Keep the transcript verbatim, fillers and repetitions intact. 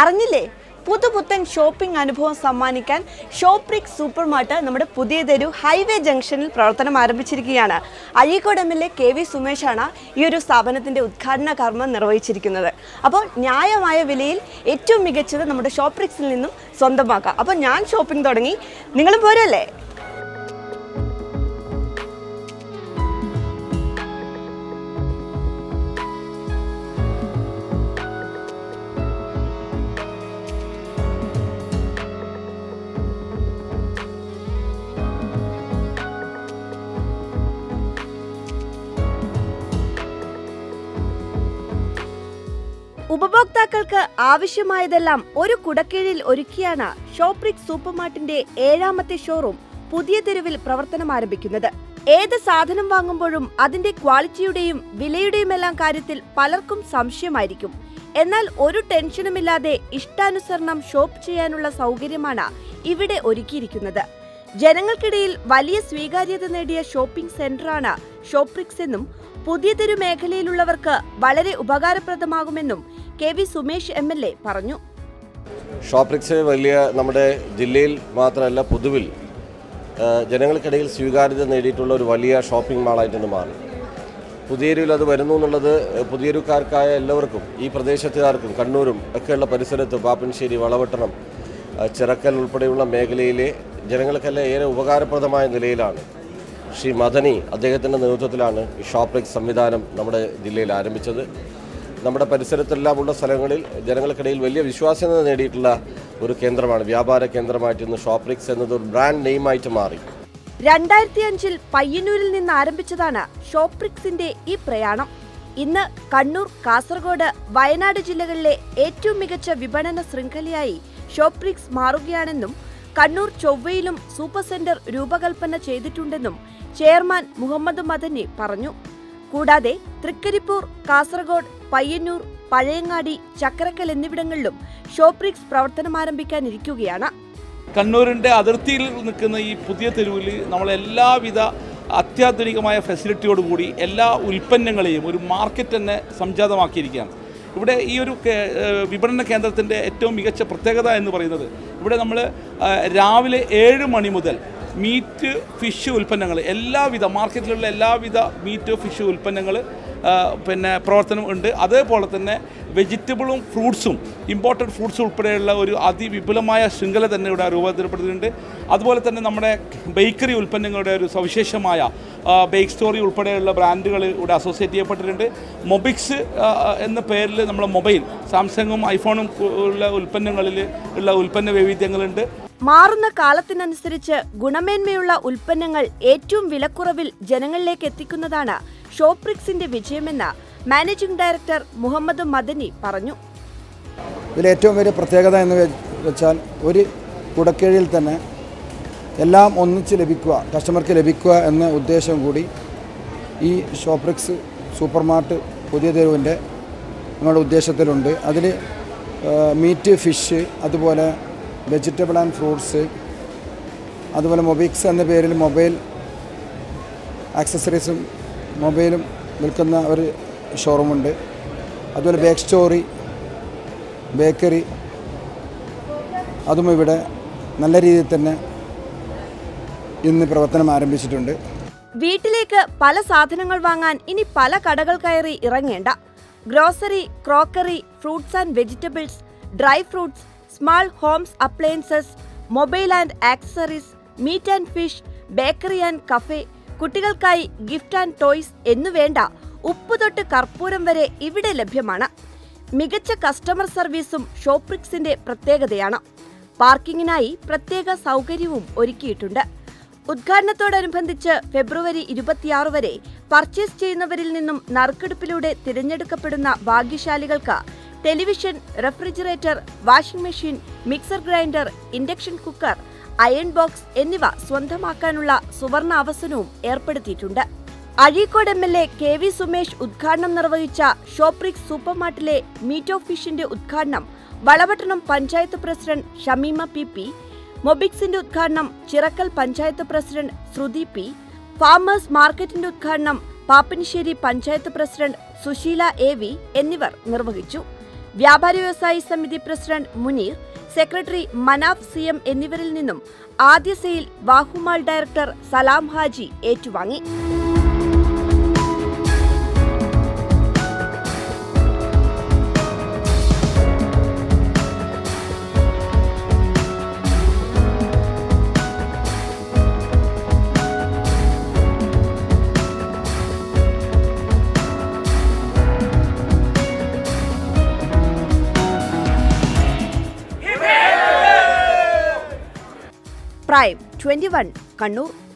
അറിഞ്ഞില്ലേ പുതുപുത്തൻ ഷോപ്പിംഗ് അനുഭവം സമ്മാനിക്കാൻ ഷോപ്രിക്സ് സൂപ്പർ മാർട്ട് നമ്മുടെ പുതിയതൊരു ഹൈവേ ജംഗ്ഷനിൽ പ്രവർത്തനം ആരംഭിച്ചിരിക്കുകയാണ്. Azhikode M L A K V സുമേഷാണ് ഈ ഒരു സ്ഥാപനത്തിൻ്റെ ഉദ്ഘാടന കർമ്മം നിർവഹിച്ചിരിക്കുന്നത്. അപ്പോൾ ന്യായമായ വിലയിൽ ഏറ്റവും മികച്ചത് നമ്മുടെ ഷോപ്രിക്സിൽ നിന്നും സ്വന്തമാക്കാം. അപ്പോൾ ഞാൻ ഷോപ്പിംഗ് തുടങ്ങി, നിങ്ങളും പോരല്ലേ? ഉപഭോക്താക്കൾക്ക് ആവശ്യമായതെല്ലാം ഒരു കുടക്കീഴിൽ ഒരുക്കിയാണ് ഷോപ്രിക്സ് സൂപ്പർമാർട്ടിന്റെ ഏഴാമത്തെ ഷോറൂം പുതിയ തെരുവിൽ പ്രവർത്തനം ആരംഭിക്കുന്നത്. ഏത് സാധനം വാങ്ങുമ്പോഴും അതിന്റെ ക്വാളിറ്റിയുടെയും വിലയുടെയുമെല്ലാം കാര്യത്തിൽ പലർക്കും സംശയമായിരിക്കും. എന്നാൽ ഒരു ടെൻഷനുമില്ലാതെ ഇഷ്ടാനുസരണം ഷോപ്പ് ചെയ്യാനുള്ള സൗകര്യമാണ് ഇവിടെ ഒരുക്കിയിരിക്കുന്നത്. ജനങ്ങൾക്കിടയിൽ വലിയ സ്വീകാര്യത നേടിയ ഷോപ്പിംഗ് സെന്ററാണ് ഷോപ്രിക്സ് എന്നും പുതിയ തെരു മേഖലയിലുള്ളവർക്ക് വളരെ ഉപകാരപ്രദമാകുമെന്നും K V Sumesh M L A പറഞ്ഞു. ഷോപ്രിക്സ് വലിയ നമ്മുടെ ജില്ലയിൽ മാത്രമല്ല പൊതുവിൽ ജനങ്ങൾക്കിടയിൽ സ്വീകാര്യത നേടിയിട്ടുള്ള ഒരു വലിയ ഷോപ്പിംഗ് മാളായിട്ടൊന്ന് മാറി. പുതിയരിയിൽ അത് വരുന്നു എന്നുള്ളത് പുതിയരുക്കാർക്കായ എല്ലാവർക്കും, ഈ പ്രദേശത്തുകാർക്കും, കണ്ണൂരും ഒക്കെയുള്ള പരിസരത്ത് പാപ്പൻശ്ശേരി, വളവട്ടണം, ചിറക്കൽ ഉൾപ്പെടെയുള്ള മേഖലയിലെ ജനങ്ങൾക്കെല്ലാം ഏറെ ഉപകാരപ്രദമായ നിലയിലാണ് ശ്രീ മദനി അദ്ദേഹത്തിൻ്റെ നേതൃത്വത്തിലാണ് ഈ ഷോപ്രിക്സ് സംവിധാനം നമ്മുടെ ജില്ലയിൽ ആരംഭിച്ചത്. നമ്മുടെ പരിസരത്തെല്ലാമുള്ള സ്ഥലങ്ങളിൽ ജനങ്ങൾക്കിടയിൽ വലിയ വിശ്വാസ്യത നേടിയിട്ടുള്ള ഒരു കേന്ദ്രമാണ്, വ്യാപാര കേന്ദ്രമായിട്ട് ഇന്ന് ഷോപ്രിക്സ് എന്നത് ഒരു ബ്രാൻഡ് നെയിമായിട്ട് മാറി. രണ്ടായിരത്തി അഞ്ചിൽ പയ്യന്നൂരിൽ നിന്ന് ആരംഭിച്ചതാണ് ഷോപ്രിക്സിന്റെ ഈ പ്രയാണം. ഇന്ന് കണ്ണൂർ, കാസർഗോഡ്, വയനാട് ജില്ലകളിലെ ഏറ്റവും മികച്ച വിപണന ശൃംഖലയായി ഷോപ്രിക്സ് മാറുകയാണെന്നും കണ്ണൂർ ചൊവ്വയിലും സൂപ്പർ സെന്റർ രൂപകൽപ്പന ചെയ്തിട്ടുണ്ടെന്നും ചെയർമാൻ മുഹമ്മദ് മദനി പറഞ്ഞു. കൂടാതെ തൃക്കരിപ്പൂർ, കാസർഗോഡ്, പയ്യന്നൂർ, പഴയങ്ങാടി, ചക്കരക്കൽ എന്നിവിടങ്ങളിലും ഷോപ്രിക്സ് പ്രവർത്തനം ആരംഭിക്കാനിരിക്കുകയാണ്. കണ്ണൂരിൻ്റെ അതിർത്തിയിൽ നിൽക്കുന്ന ഈ പുതിയ തെരുവിൽ നമ്മൾ എല്ലാവിധ അത്യാധുനികമായ ഫെസിലിറ്റിയോടുകൂടി എല്ലാ ഉൽപ്പന്നങ്ങളെയും ഒരു മാർക്കറ്റ് തന്നെ സംജാതമാക്കിയിരിക്കുകയാണ്. ഇവിടെ ഈ ഒരു വിപണന കേന്ദ്രത്തിൻ്റെ ഏറ്റവും മികച്ച പ്രത്യേകത എന്ന് പറയുന്നത്, ഇവിടെ നമ്മൾ രാവിലെ ഏഴ് മണി മുതൽ മീറ്റ്, ഫിഷ് ഉൽപ്പന്നങ്ങൾ, എല്ലാവിധ മാർക്കറ്റിലുള്ള എല്ലാവിധ മീറ്റ്, ഫിഷ് ഉൽപ്പന്നങ്ങൾ പിന്നെ പ്രവർത്തനം ഉണ്ട്. അതേപോലെ തന്നെ വെജിറ്റബിളും ഫ്രൂട്ട്സും, ഇമ്പോർട്ടഡ് ഫ്രൂട്ട്സും ഉൾപ്പെടെയുള്ള ഒരു അതിവിപുലമായ ശൃംഖല തന്നെ ഇവിടെ രൂപപ്പെടുത്തിയിട്ടുണ്ട്. അതുപോലെ തന്നെ നമ്മുടെ ബേക്കറി ഉൽപ്പന്നങ്ങളുടെ ഒരു സവിശേഷമായ ബേക്ക് സ്റ്റോറി ഉൾപ്പെടെയുള്ള ബ്രാൻഡുകൾ ഇവിടെ അസോസിയേറ്റ് ചെയ്യപ്പെട്ടിട്ടുണ്ട്. മൊബിക്സ് എന്ന പേരിൽ നമ്മുടെ മൊബൈൽ, സാംസങ്ങും ഐഫോണും ഉള്ള ഉൽപ്പന്നങ്ങളിൽ ഉള്ള ഉൽപ്പന്ന വൈവിധ്യങ്ങളുണ്ട്. മാറുന്ന കാലത്തിനനുസരിച്ച് ഗുണമേന്മയുള്ള ഉൽപ്പന്നങ്ങൾ ഏറ്റവും വിലക്കുറവിൽ ജനങ്ങളിലേക്ക് എത്തിക്കുന്നതാണ് ഷോപ്രിക്സിന്റെ വിജയമെന്ന് മാനേജിംഗ് ഡയറക്ടർ മുഹമ്മദ് മദനി പറഞ്ഞു. ഇതിൽ ഏറ്റവും വലിയ പ്രത്യേകത എന്ന് വെച്ചാൽ ഒരു കുടക്കീഴിൽ തന്നെ എല്ലാം ഒന്നിച്ച് ലഭിക്കുക, കസ്റ്റമർക്ക് ലഭിക്കുക എന്ന ഉദ്ദേശം കൂടി ഈ ഷോപ്രിക്സ് സൂപ്പർ മാർട്ട് പുതിയ തെരുവിൻ്റെ നമ്മുടെ ഉദ്ദേശത്തിലുണ്ട്. അതിൽ മീറ്റ്, ഫിഷ്, അതുപോലെ വെജിറ്റബിൾ ആൻഡ് ഫ്രൂട്ട്സ്, അതുപോലെ മൊബിക്സ് എന്ന പേരിൽ മൊബൈൽ ആക്സസറീസും മൊബൈലും വിൽക്കുന്ന ഒരു ഷോറൂമുണ്ട്. അതുപോലെ ബേക്ക് സ്റ്റോറി, ബേക്കറി, അതും ഇവിടെ നല്ല രീതിയിൽ തന്നെ ഇന്ന് പ്രവർത്തനം ആരംഭിച്ചിട്ടുണ്ട്. വീട്ടിലേക്ക് പല സാധനങ്ങൾ വാങ്ങാൻ ഇനി പല കടകൾ കയറി ഇറങ്ങേണ്ട. Grocery, crockery, fruits and vegetables, dry fruits, small homes appliances, mobile and accessories, meat and fish, bakery and cafe, കുട്ടികൾക്കായി ഗിഫ്റ്റ് ആൻഡ് ടോയ്സ് എന്നുവേണ്ട ഉപ്പ് തൊട്ട് കർപ്പൂരം വരെ ഇവിടെ ലഭ്യമാണ്. മികച്ച കസ്റ്റമർ സർവീസും ഷോപ്രിക്സിന്റെ പ്രത്യേകതയാണ്. പാർക്കിങ്ങിനായി പ്രത്യേക സൗകര്യവും ഒരുക്കിയിട്ടുണ്ട്. ഉദ്ഘാടനത്തോടനുബന്ധിച്ച് ഫെബ്രുവരി ഇരുപത്തിയാറ് വരെ പർച്ചേസ് ചെയ്യുന്നവരിൽ നിന്നും നറുക്കെടുപ്പിലൂടെ തിരഞ്ഞെടുക്കപ്പെടുന്ന ഭാഗ്യശാലികൾക്ക് television, refrigerator, washing machine, mixer grinder, induction cooker, iron box എന്നിവ സ്വന്തമാക്കാനുള്ള സുവർണ അവസരവും ഏർപ്പെടുത്തിയിട്ടുണ്ട്. Azhikode M L A K V Sumesh ഉദ്ഘാടനം നിർവഹിച്ച ഷോപ്രിക്സ് സൂപ്പർമാർട്ടിലെ മീറ്റ് ഓഫ് ഫിഷിന്റെ ഉദ്ഘാടനം Valapattanam panchayat president Shamima P P, മൊബിക്സിന്റെ ഉദ്ഘാടനം Chirakkal panchayat president Sruthi P, farmers മാർക്കറ്റിന്റെ ഉദ്ഘാടനം Pappinisseri panchayat president Susheela A V എന്നിവർ നിർവഹിച്ചു. വ്യാപാരി വ്യവസായി സമിതി president Munir, secretary Manaf C M എന്നിവരിൽ നിന്നും ആദ്യ സെയിൽ വാഹുമാൾ ഡയറക്ടർ സലാം ഹാജി ഏറ്റുവാങ്ങി. Prime twenty one Kannur.